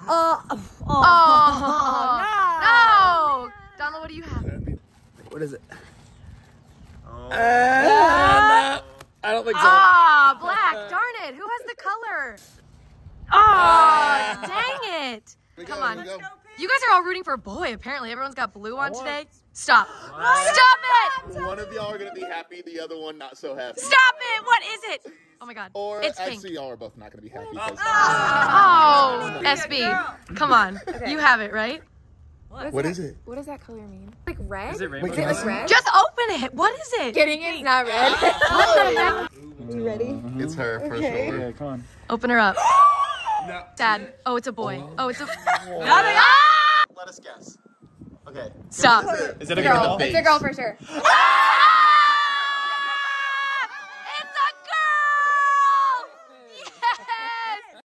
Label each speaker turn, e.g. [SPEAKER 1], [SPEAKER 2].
[SPEAKER 1] No! Donald, what do you have?
[SPEAKER 2] What is it?
[SPEAKER 3] Oh.
[SPEAKER 2] No, I don't think so.
[SPEAKER 1] Ah, black. Darn it. Who has the color? Oh, dang it. Come on. You guys are all rooting for a boy, apparently. Everyone's got blue on today. Stop. Stop it!
[SPEAKER 3] One of y'all are gonna be happy, the other one not so happy.
[SPEAKER 1] Stop it! What is it? Oh my god.
[SPEAKER 3] Or
[SPEAKER 1] It's
[SPEAKER 3] actually,
[SPEAKER 1] pink.
[SPEAKER 3] y'all are both not gonna be happy.
[SPEAKER 1] Oh, SB. Come on. You have it, right?
[SPEAKER 3] What is it?
[SPEAKER 4] What does that color mean? Like red?
[SPEAKER 5] Is it rainbow?
[SPEAKER 4] Is it like red?
[SPEAKER 1] Just open it. What is it?
[SPEAKER 4] Getting it, it's not red.
[SPEAKER 6] You ready?
[SPEAKER 3] It's her for sure.
[SPEAKER 5] Yeah, come on.
[SPEAKER 1] Open her up.
[SPEAKER 5] No.
[SPEAKER 1] Dad. Oh, it's a boy. Oh, it's a...
[SPEAKER 3] Let us guess. Okay.
[SPEAKER 1] Stop.
[SPEAKER 5] Is it a
[SPEAKER 4] Girl.
[SPEAKER 5] girl?
[SPEAKER 4] It's a girl for sure.
[SPEAKER 1] Ah!